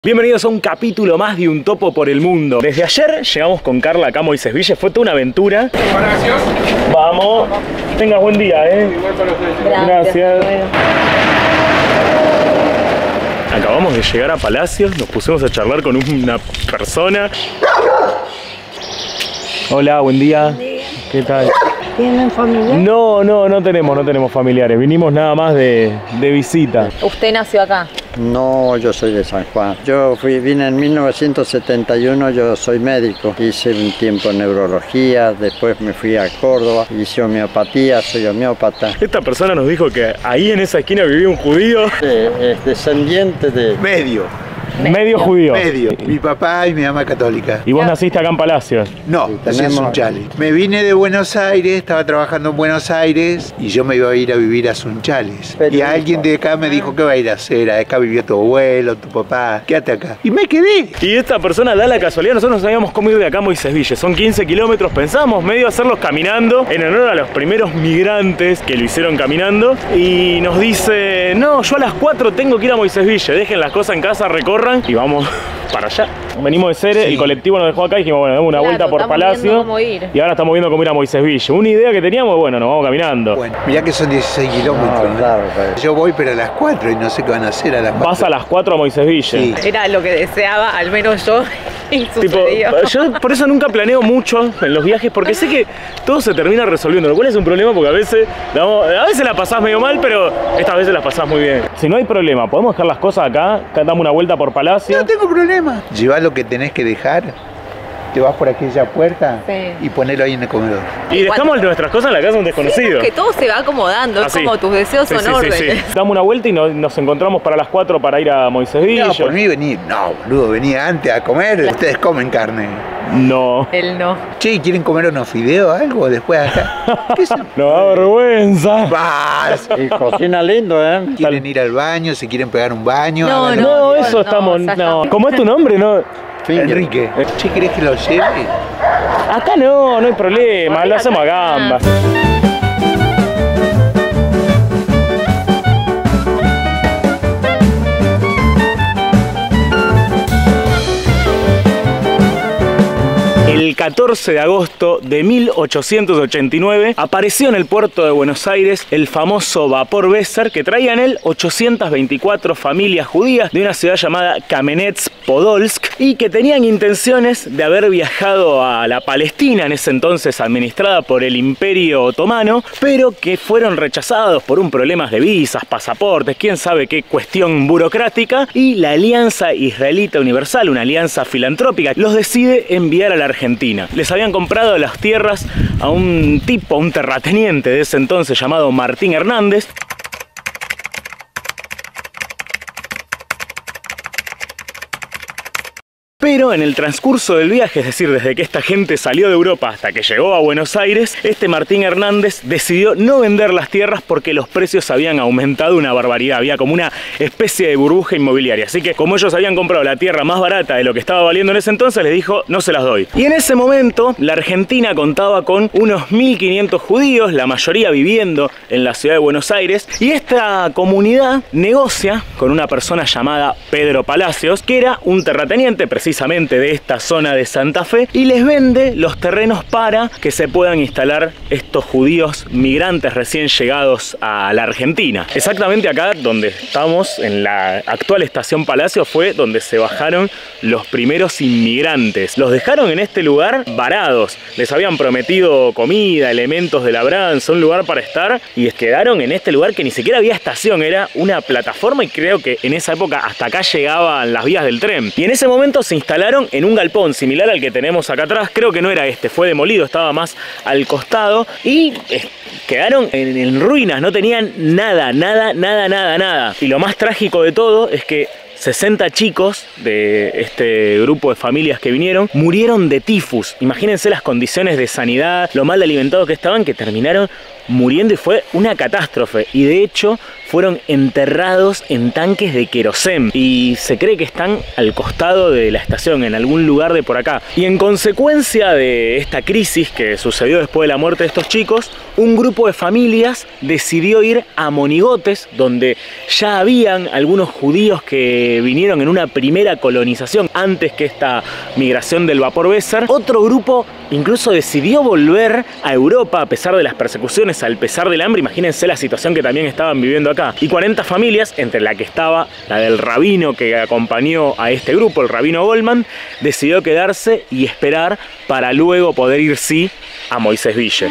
Bienvenidos a un capítulo más de Un Topo por el Mundo. Desde ayer llegamos con Carla acá a Moisés Ville, fue toda una aventura. Vamos, tengas buen día, Igual para ustedes. Gracias. Acabamos de llegar a Palacios, nos pusimos a charlar con una persona. Hola, buen día. Buen día. ¿Qué tal? ¿Tienen familia? No tenemos familiares, vinimos nada más de visita. ¿Usted nació acá? No, yo soy de San Juan. Vine en 1971, yo soy médico. Hice un tiempo en neurología, después me fui a Córdoba, hice homeopatía, soy homeópata. Esta persona nos dijo que ahí en esa esquina vivía un judío. Es descendiente de... Medio judío. Medio. Mi papá y mi mamá católica. ¿Y vos naciste acá en Palacios? No, nací en Sunchales. Me vine de Buenos Aires, estaba trabajando en Buenos Aires y yo me iba a ir a vivir a Sunchales. Y alguien de acá me dijo, ¿qué va a ir a hacer? Acá vivió tu abuelo, tu papá, quédate acá. Y me quedé. Y esta persona da la casualidad, nosotros nos habíamos comido de acá a Moisés Ville, son 15 kilómetros, pensamos medio hacerlos caminando, en honor a los primeros migrantes que lo hicieron caminando, y nos dice, no, yo a las 4 tengo que ir a Moisés Ville, dejen las cosas en casa, recorran y vamos para allá. Venimos de Cere, el colectivo nos dejó acá y dijimos, bueno, demos una vuelta por Palacio y ahora estamos viendo cómo ir a Moisés Ville. Una idea que teníamos, bueno, nos vamos caminando. Bueno, mirá que son 16 kilómetros. No, claro. Yo voy pero a las 4 y no sé qué van a hacer a las 4. Vas a las 4 a Moisés Ville. Sí. Era lo que deseaba, al menos yo, y Tipo, sucedió. yo por eso nunca planeo mucho en los viajes, porque sé que todo se termina resolviendo, lo cual es un problema porque a veces la pasás medio mal, pero estas veces las pasás muy bien. Si no hay problema, podemos dejar las cosas acá damos una vuelta por Palacio. No tengo problema. Llevá lo que tenés que dejar, te vas por aquella puerta y ponelo ahí en el comedor. Y dejamos nuestras cosas en la casa de un desconocido. Que todo se va acomodando, es como tus deseos son órdenes. Damos una vuelta y nos encontramos para las 4 para ir a Moisés Ville. No, por mí venir. No, boludo, venía antes a comer. Ustedes comen carne. No. Él no. Che, ¿quieren comer unos fideos o algo después acá? ¿Qué es? No da vergüenza. Vas. Y cocina lindo, ¿eh? ¿Quieren ir al baño? ¿Se quieren pegar un baño? No, Háganlo. No, eso estamos. No. ¿Cómo es tu nombre? No. Enrique. Che, ¿querés que lo lleve? Acá no hay problema, lo hacemos a gambas. El 14 de agosto de 1889 apareció en el puerto de Buenos Aires el famoso vapor Besser que traía en él 824 familias judías de una ciudad llamada Kamenetz-Podolsk y que tenían intenciones de haber viajado a la Palestina, en ese entonces administrada por el Imperio Otomano, pero que fueron rechazados por un problema de visas, pasaportes, quién sabe qué cuestión burocrática, y la Alianza Israelita Universal, una alianza filantrópica, los decide enviar a la Argentina. Les habían comprado las tierras a un terrateniente de ese entonces llamado Martín Hernández. Pero en el transcurso del viaje, es decir, desde que esta gente salió de Europa hasta que llegó a Buenos Aires, este Martín Hernández decidió no vender las tierras porque los precios habían aumentado una barbaridad. Había como una especie de burbuja inmobiliaria. Así que como ellos habían comprado la tierra más barata de lo que estaba valiendo en ese entonces, les dijo, no se las doy. Y en ese momento, la Argentina contaba con unos 1500 judíos, la mayoría viviendo en la ciudad de Buenos Aires. Y esta comunidad negocia con una persona llamada Pedro Palacios, que era un terrateniente precisamente de esta zona de Santa Fe, y les vende los terrenos para que se puedan instalar estos judíos migrantes recién llegados a la Argentina. Exactamente acá donde estamos, en la actual estación Palacio, fue donde se bajaron los primeros inmigrantes. Los dejaron en este lugar varados, les habían prometido comida, elementos de labranza, un lugar para estar, y quedaron en este lugar que ni siquiera había estación, era una plataforma, y creo que en esa época hasta acá llegaban las vías del tren. Y en ese momento se instalaron en un galpón similar al que tenemos acá atrás, creo que no era este, fue demolido, estaba más al costado, y quedaron en ruinas, no tenían nada. Y lo más trágico de todo es que 60 chicos de este grupo de familias que vinieron murieron de tifus. Imagínense las condiciones de sanidad, lo mal alimentados que estaban, que terminaron muriendo, y fue una catástrofe. Y de hecho fueron enterrados en tanques de querosén y se cree que están al costado de la estación, en algún lugar de por acá. Y en consecuencia de esta crisis que sucedió después de la muerte de estos chicos, un grupo de familias decidió ir a Monigotes, donde ya habían algunos judíos que vinieron en una primera colonización antes que esta migración del vapor Besser. Otro grupo incluso decidió volver a Europa a pesar de las persecuciones, a pesar del hambre. Imagínense la situación que también estaban viviendo acá. Y 40 familias, entre la que estaba la del rabino que acompañó a este grupo, el rabino Goldman, decidió quedarse y esperar para luego poder ir sí a Moisés Ville.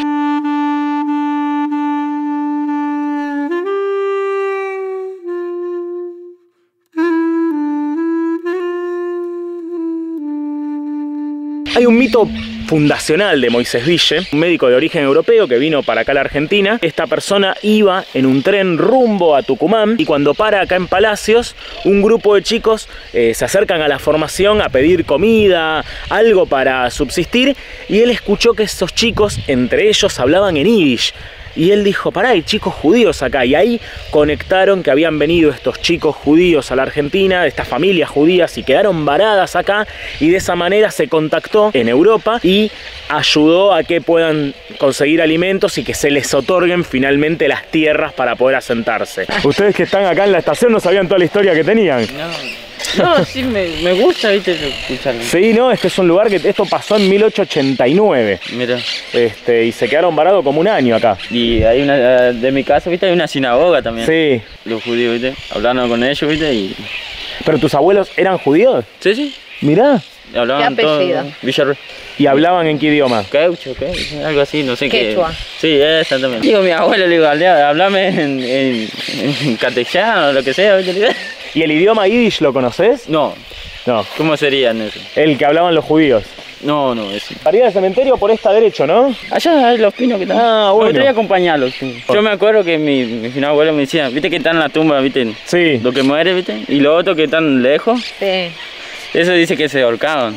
Hay un mito fundacional de Moisés Ville, un médico de origen europeo que vino para acá a la Argentina. Esta persona iba en un tren rumbo a Tucumán y cuando para acá en Palacios, un grupo de chicos se acercan a la formación a pedir comida, algo para subsistir, y él escuchó que esos chicos, entre ellos, hablaban en yiddish. Y él dijo, pará, hay chicos judíos acá. Y ahí conectaron que habían venido estos chicos judíos a la Argentina, estas familias judías, y quedaron varadas acá. Y de esa manera se contactó en Europa y ayudó a que puedan conseguir alimentos y que se les otorguen finalmente las tierras para poder asentarse. Ustedes que están acá en la estación no sabían toda la historia que tenían. No, sí, me gusta, viste, escucharlo. Sí, no, este es un lugar que esto pasó en 1889. Mira. Y se quedaron varados como un año acá. Y hay una, de mi casa, viste, hay una sinagoga también. Sí. Los judíos, viste, hablando con ellos, viste, y... ¿Pero tus abuelos eran judíos? Sí, sí. Mirá. Hablaban ¿Qué apellido? todo. Villarreal. ¿Y hablaban en qué idioma? Quechua, algo así, no sé qué. Quechua. Sí, exactamente. Digo, mi abuelo, le digo, hablame en castellano o lo que sea, ¿viste? ¿Y el idioma yiddish lo conoces? No. No. ¿Cómo serían eso? El que hablaban los judíos. No, eso. Arriba del cementerio por esta derecho, ¿no? Allá hay los pinos que están. Ah, bueno. Me gustaría acompañarlos. Sí. Yo me acuerdo que mi abuelo me decía, viste que están en la tumba, viste. Sí. Lo que muere, viste. Y los otros que están lejos. Sí. Eso dice que se ahorcaban.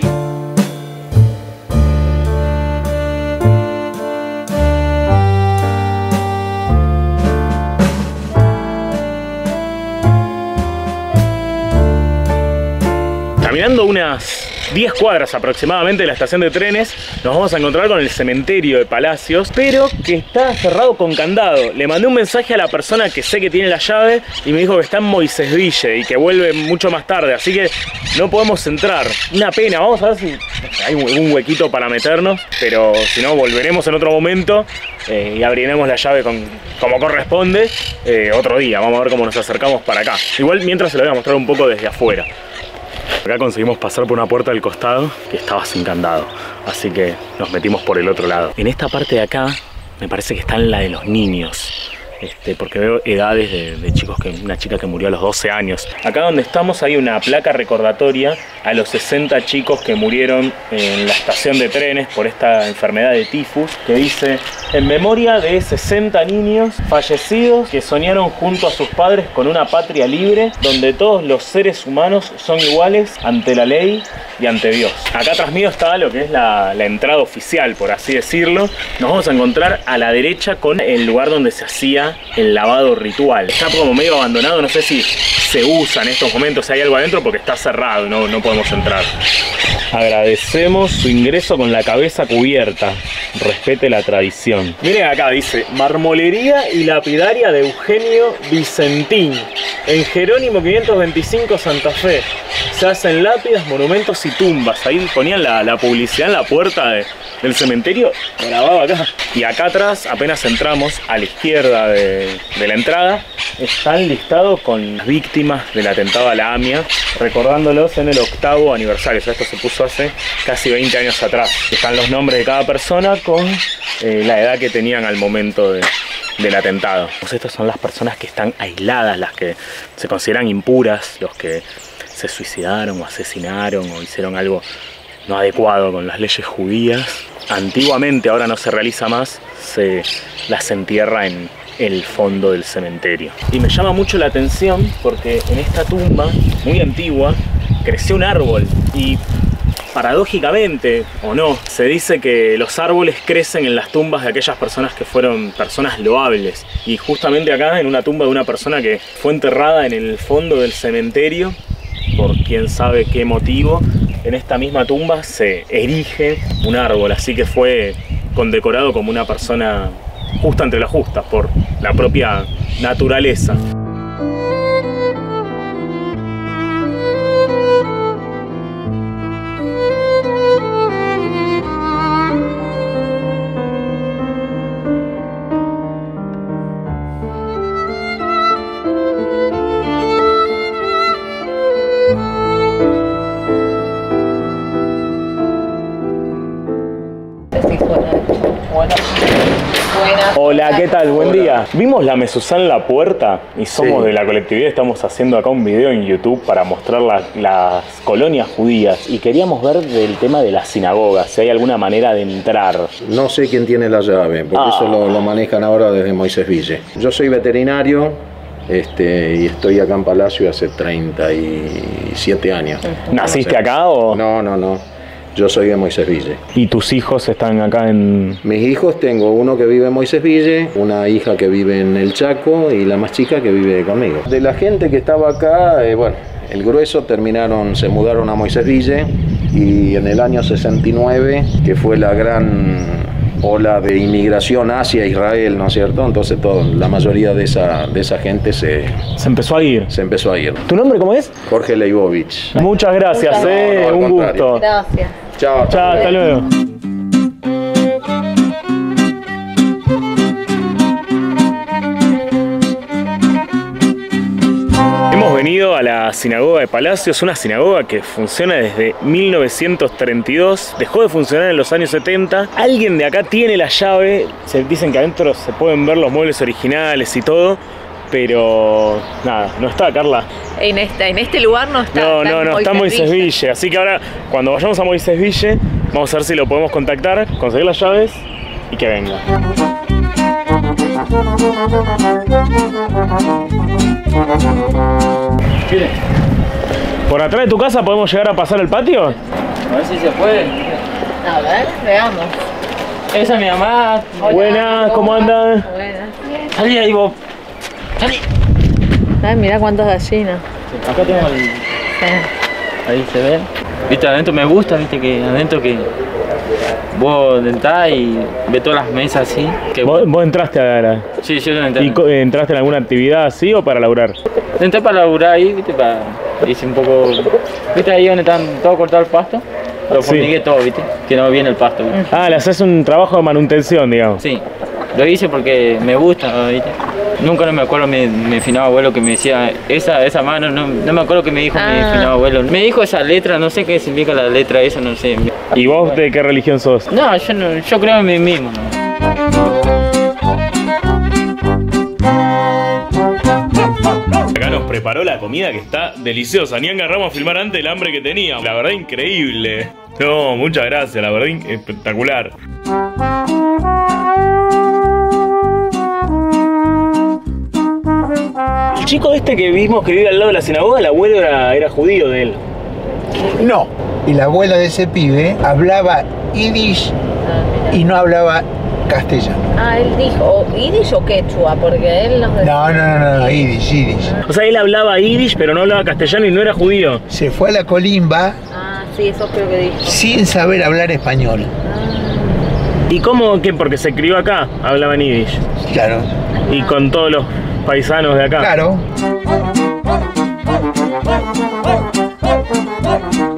Caminando unas 10 cuadras aproximadamente de la estación de trenes, nos vamos a encontrar con el cementerio de Palacios, pero que está cerrado con candado. Le mandé un mensaje a la persona que sé que tiene la llave y me dijo que está en Moisés Ville y que vuelve mucho más tarde, así que no podemos entrar. Una pena, vamos a ver si hay un huequito para meternos, pero si no volveremos en otro momento y abriremos la llave como corresponde otro día. Vamos a ver cómo nos acercamos para acá. Igual mientras se lo voy a mostrar un poco desde afuera. Acá conseguimos pasar por una puerta del costado que estaba sin candado, así que nos metimos por el otro lado. En esta parte de acá me parece que está en la de los niños, porque veo edades de chicos, una chica que murió a los 12 años. Acá donde estamos hay una placa recordatoria a los 60 chicos que murieron en la estación de trenes por esta enfermedad de tifus, que dice: en memoria de 60 niños fallecidos que soñaron junto a sus padres con una patria libre donde todos los seres humanos son iguales ante la ley y ante Dios. Acá atrás mío está lo que es la entrada oficial, por así decirlo. Nos vamos a encontrar a la derecha con el lugar donde se hacía el lavado ritual. Está como medio abandonado, no sé si se usa en estos momentos, si hay algo adentro, porque está cerrado, no podemos entrar. Agradecemos su ingreso con la cabeza cubierta. Respete la tradición. Miren acá, dice: marmolería y lapidaria de Eugenio Vicentín, en Jerónimo 525 Santa Fe. Se hacen lápidas, monumentos y tumbas. Ahí ponían la publicidad en la puerta del cementerio, grababa acá. Y acá atrás, apenas entramos, a la izquierda de la entrada, están listados con las víctimas del atentado a la AMIA, recordándolos en el 8º aniversario. O sea, esto se puso hace casi 20 años atrás. Están los nombres de cada persona con la edad que tenían al momento del atentado. Pues estas son las personas que están aisladas, las que se consideran impuras, los que se suicidaron o asesinaron o hicieron algo no adecuado con las leyes judías. Antiguamente, ahora no se realiza más, se las entierra en el fondo del cementerio. Y me llama mucho la atención porque en esta tumba muy antigua creció un árbol y, paradójicamente o no, se dice que los árboles crecen en las tumbas de aquellas personas que fueron personas loables. Y justamente acá, en una tumba de una persona que fue enterrada en el fondo del cementerio, por quién sabe qué motivo, en esta misma tumba se erige un árbol, así que fue condecorado como una persona justa entre las justas, por la propia naturaleza. Hola, ¿qué tal? Buen día. Vimos la mezuzá en la puerta y somos de la colectividad. Estamos haciendo acá un video en YouTube para mostrar las colonias judías y queríamos ver del tema de las sinagogas, si hay alguna manera de entrar. No sé quién tiene la llave, porque eso lo manejan ahora desde Moisés Ville. Yo soy veterinario y estoy acá en Palacio hace 37 años. ¿Naciste acá o...? No. Yo soy de Moisés Ville. ¿Y tus hijos están acá en...? Mis hijos, tengo uno que vive en Moisés Ville, una hija que vive en El Chaco y la más chica que vive conmigo. De la gente que estaba acá, bueno, el grueso se mudaron a Moisés Ville y en el año 69, que fue la gran ola de inmigración hacia Israel, ¿no es cierto? Entonces la mayoría de esa gente se empezó a ir. ¿Tu nombre cómo es? Jorge Leibovich. Muchas gracias, un gusto. Gracias. Chao, hasta luego. Hemos venido a la sinagoga de Palacio. Es una sinagoga que funciona desde 1932, dejó de funcionar en los años 70. Alguien de acá tiene la llave, se dicen que adentro se pueden ver los muebles originales y todo, pero nada, no está, Carla. En este lugar no está. No, está en Moisés Ville. Así que ahora, cuando vayamos a Moisés Ville, vamos a ver si lo podemos contactar, conseguir las llaves y que venga. ¿Qué? ¿Por atrás de tu casa podemos llegar a pasar el patio? A ver si se puede. A ver, veamos. Esa es mi mamá. Buenas, ¿cómo andan? Buenas. Salí ahí vos. Salí. Ay, mirá cuántas gallinas. Acá tengo el... Ahí se ve. Viste, adentro me gusta, viste que adentro que vos entrás y ves todas las mesas así. Que ¿Vos entraste a la... Sí, yo entré. ¿Y entraste en alguna actividad así o para laburar? Entré para laburar ahí, viste, hice un poco... Viste ahí donde están todo cortado el pasto. Lo formigué todo, viste, que no viene el pasto, ¿viste? Le haces un trabajo de manutención, digamos. Sí, lo hice porque me gusta, ¿viste? Nunca no me acuerdo mi finado abuelo que me decía esa mano, no me acuerdo que me dijo mi finado abuelo. Me dijo esa letra, no sé qué significa la letra esa, no sé. ¿Y vos de qué religión sos? No, yo creo en mí mismo, ¿no? Acá nos preparó la comida que está deliciosa. Ni agarramos a filmar antes el hambre que teníamos. La verdad, increíble. No, muchas gracias, la verdad, espectacular. El chico este que vimos que vive al lado de la sinagoga, el abuelo era judío de él. No, el abuelo de ese pibe hablaba yiddish y no hablaba castellano. Él dijo, ¿yiddish o quechua? Porque él nos decía... No, yiddish. O sea, él hablaba yiddish, pero no hablaba castellano y no era judío. Se fue a la colimba Sí, eso creo que dijo. sin saber hablar español. ¿Y cómo? ¿Qué? Porque se crió acá, hablaba en yiddish. Claro. Y con todos los paisanos de acá. Claro.